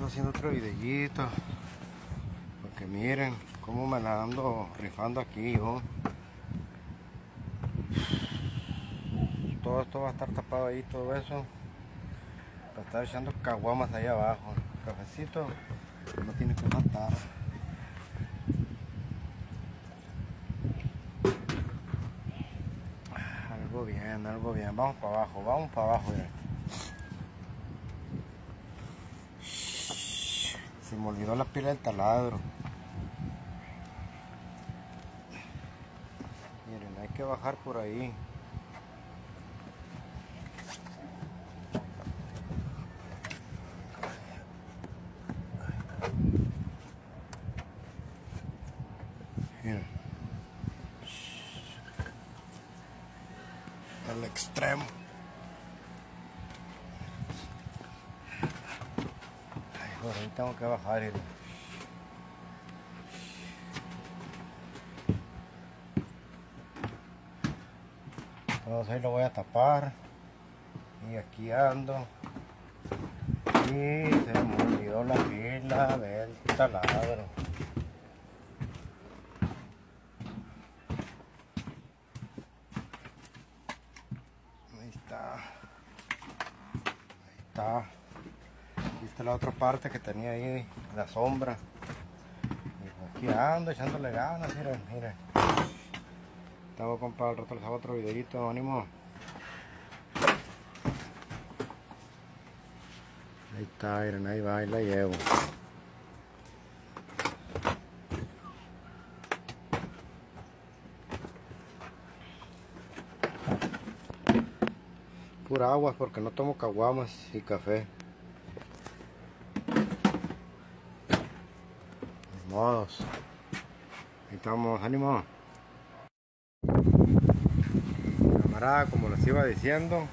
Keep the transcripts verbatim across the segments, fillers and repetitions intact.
ando haciendo otro videíto porque miren cómo me la ando rifando aquí yo. Todo esto va a estar tapado ahí, todo eso para estar echando caguamas ahí abajo. El cafecito no tiene que faltar. Algo bien, algo bien. Vamos para abajo, vamos para abajo. Miren. Se me olvidó la pila del taladro. Miren, hay que bajar por ahí. Miren. Al extremo. Ay, por ahí tengo que bajar. Miren. Entonces ahí lo voy a tapar. Y aquí ando. Y se me olvidó la pila del taladro. Ahí está. Ahí está. Aquí está la otra parte que tenía ahí, la sombra. Y aquí ando echándole ganas, miren, miren. Te voy a comprar al rato, les hago otro videito, ánimo. Ahí está, miren, ahí va, ahí la llevo. Pura agua porque no tomo caguamas y café. Ni modos. Ahí estamos, ánimo. Camarada, como les iba diciendo,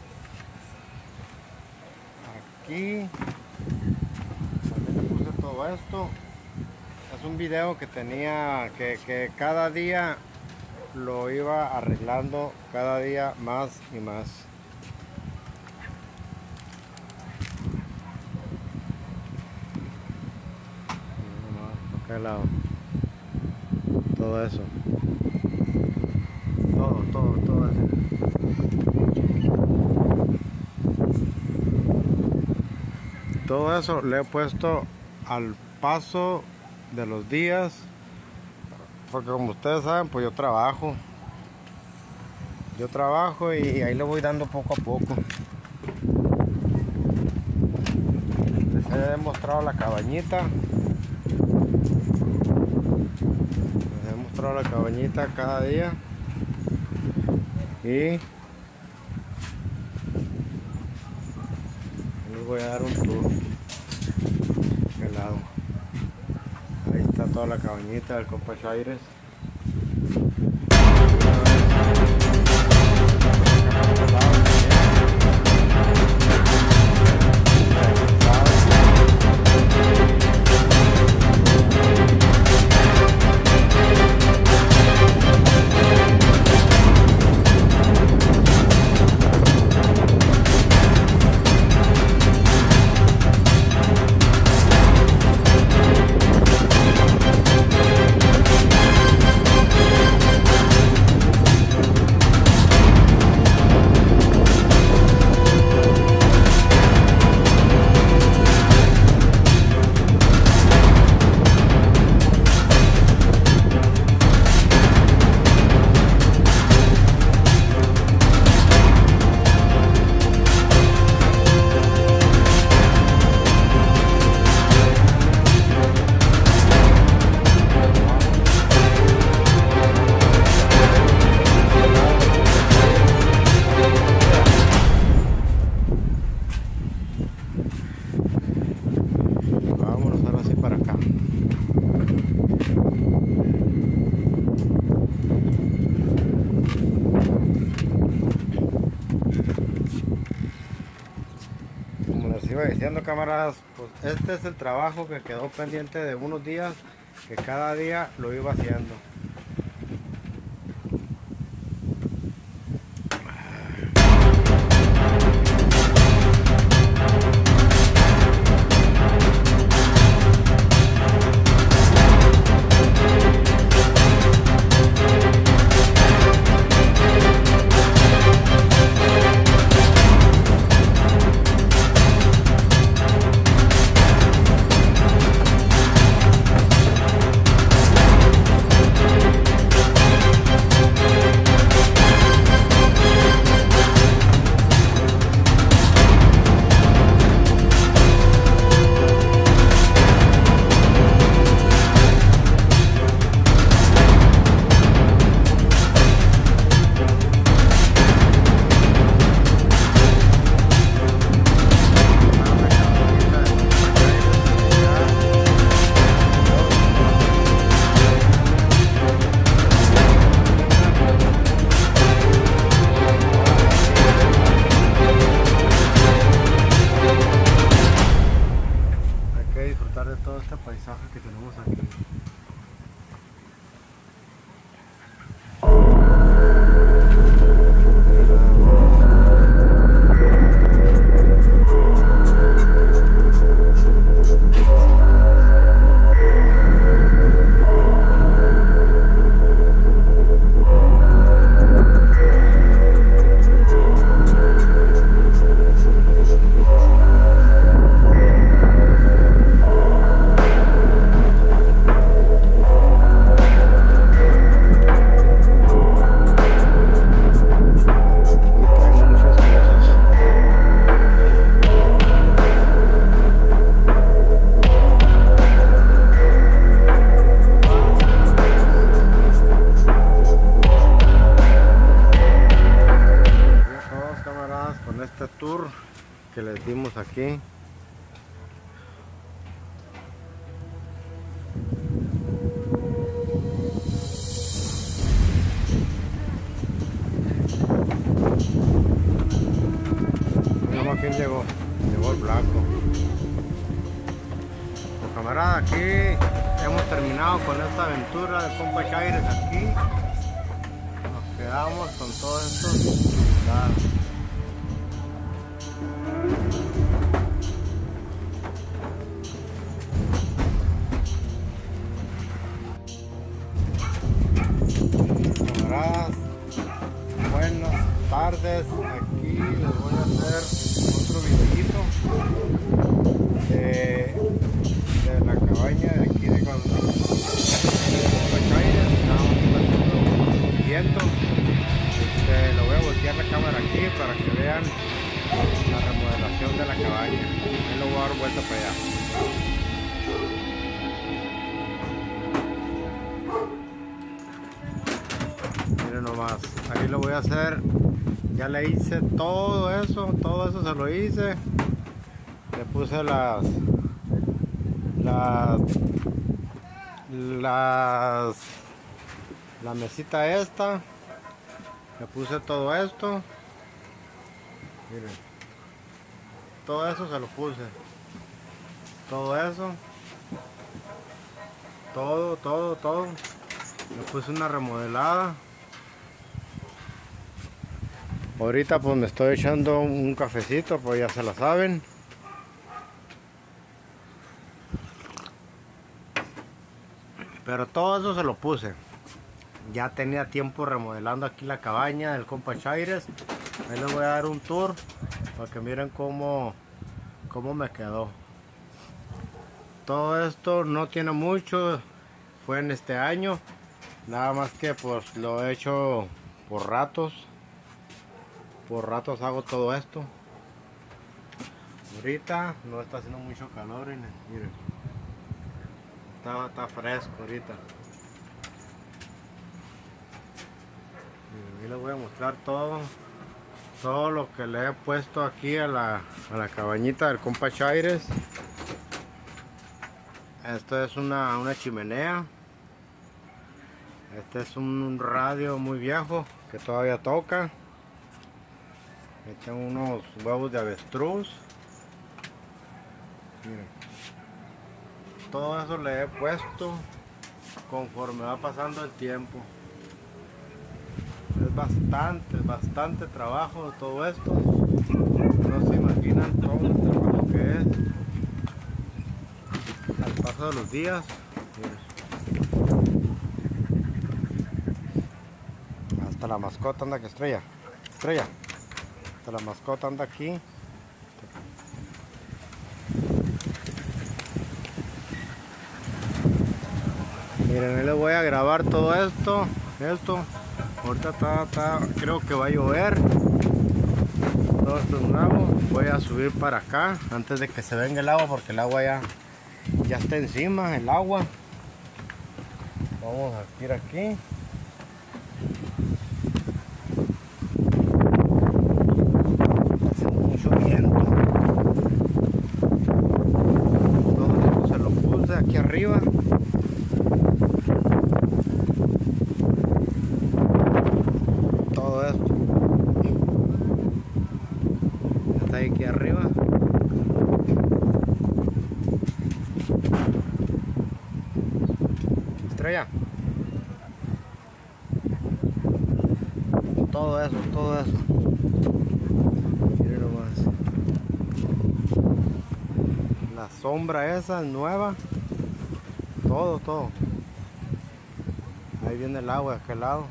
aquí también le puse todo esto. Es un video que tenía que, que cada día lo iba arreglando, cada día más y más. Lado. Todo eso, todo, todo, todo eso. Todo eso le he puesto al paso de los días, porque como ustedes saben, pues yo trabajo, yo trabajo y ahí le voy dando poco a poco. Les he mostrado la cabañita. Les he mostrado la cabañita cada día y les voy a dar un tour de lado. Ahí está toda la cabañita del compa Chaires. Iba diciendo, camaradas, pues este es el trabajo que quedó pendiente de unos días, que cada día lo iba haciendo. disfrutar de todo este paisaje que tenemos aquí. Con este tour que les dimos aquí, miramos quién llegó, llegó el Blanco. Pues camarada, aquí hemos terminado con esta aventura de compa Chaires. Aquí nos quedamos con todos estos resultados. Camaradas, buenas tardes. Aquí les voy a hacer otro videito de, de la cabaña de aquí de cuando estábamos haciendo viento. Este, lo voy a voltear la cámara aquí para que vean la remodelación de la cabaña. Ahí lo voy a dar vuelta para allá. Miren nomás, ahí lo voy a hacer. Ya le hice todo eso, todo eso se lo hice. Le puse las las las la mesita esta. Le puse todo esto. Miren, todo eso se lo puse. Todo eso. Todo, todo, todo. Le puse una remodelada. Ahorita pues me estoy echando un cafecito, pues ya se la saben. Pero todo eso se lo puse. Ya tenía tiempo remodelando aquí la cabaña del compa Chaires. Ahí les voy a dar un tour para que miren cómo, cómo me quedó. Todo esto no tiene mucho, fue en este año. Nada más que pues lo he hecho por ratos. Por ratos hago todo esto. Ahorita no está haciendo mucho calor, miren. Está, está fresco ahorita. Miren, ahí les voy a mostrar todo. Todo lo que le he puesto aquí a la, a la cabañita del compa Chaires. Esto es una, una chimenea. Este es un radio muy viejo que todavía toca. Aquí tengo unos huevos de avestruz. Miren. Todo eso le he puesto conforme va pasando el tiempo. Es bastante, bastante trabajo de todo esto. No se imaginan todo el trabajo que es. Al paso de los días. Miren. Hasta la mascota anda que estrella. Estrella. Hasta la mascota anda aquí. Miren, ahí les voy a grabar todo esto. Esto. Ahorita está, está, creo que va a llover. Todo esto es nuevo. Voy a subir para acá antes de que se venga el agua, porque el agua ya, ya está encima, el agua. Vamos a ir aquí. Hace mucho viento. Todo esto se lo puse aquí arriba. Todo esto está aquí arriba. Estrella. Todo eso, todo eso. Miren nomás. La sombra esa nueva. Todo, todo. Ahí viene el agua de aquel lado.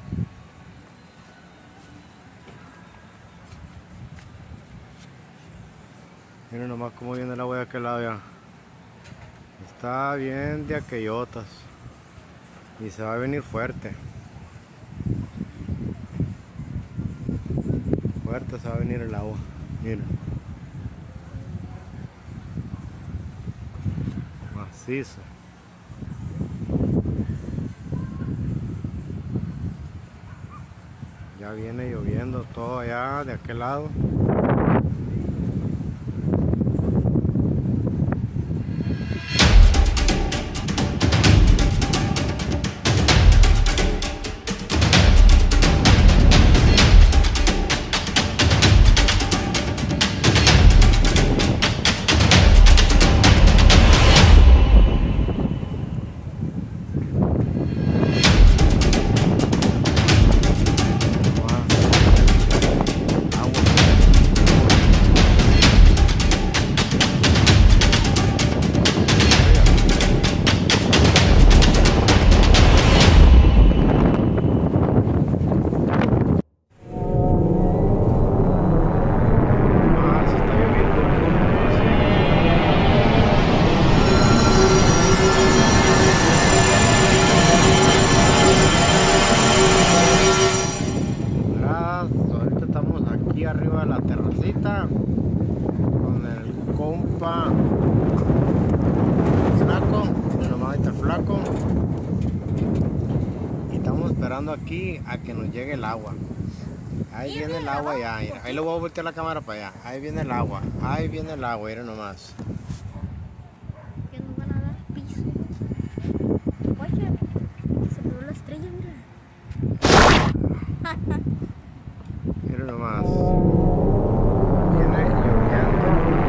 Miren nomás cómo viene el agua de aquel lado ya. Está bien de aquellotas. Y se va a venir fuerte. Fuerte se va a venir el agua. Miren. Macizo. Ya viene lloviendo todo allá de aquel lado. Arriba de la terracita con el compa flaco, mi nomadita flaco, y estamos esperando aquí a que nos llegue el agua. Ahí viene el agua ya, mira. Ahí le voy a voltear la cámara para allá. Ahí viene el agua, ahí viene el agua, mira nomás. Que nos van a dar piso. Oye, se pegó la estrella, mira. Mira nomás. Viene lloviendo.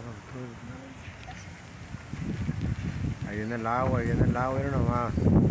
Ahí viene el agua, ahí viene el agua, miren nomás.